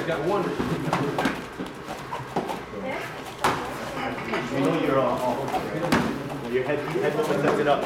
got one. You know you're all your head movement sets it up.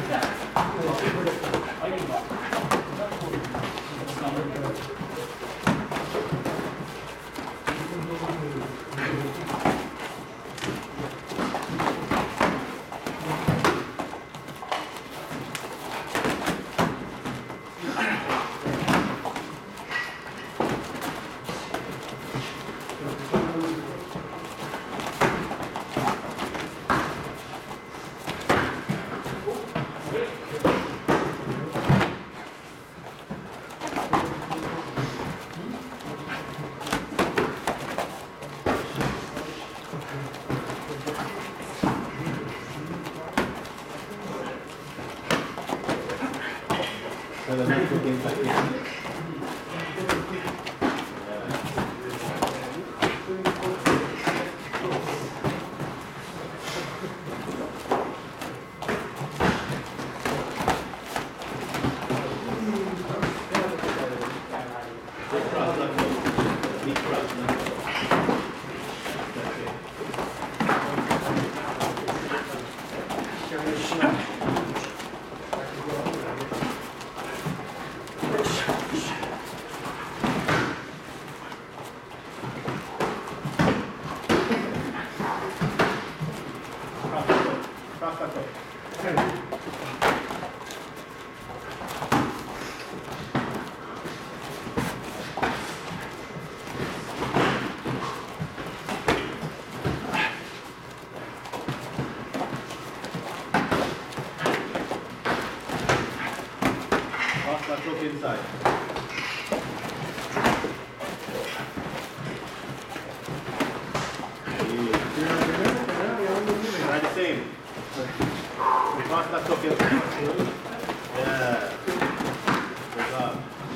Let's look inside. Try the same. Cross that hook inside. Yeah. Good job.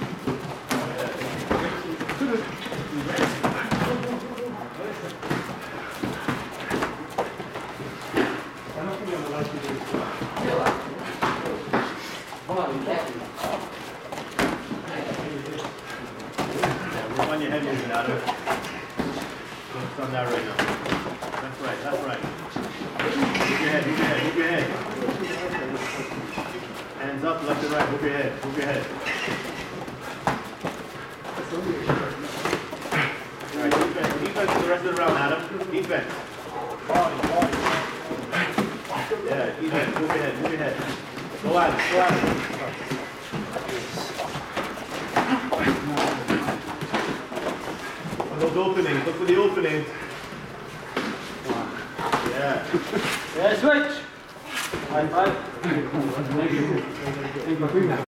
On your head moving out of it. Focus on that right now. That's right, that's right. Move your head, move your head, move your head. Hands up, left and right, move your head, move your head. Alright, defense, defense for the rest of the round, Adam. Defense. Yeah, defense, move your head, move your head. Go at it, go at it. Those openings, look for the openings. Yeah. Yeah, switch. High five.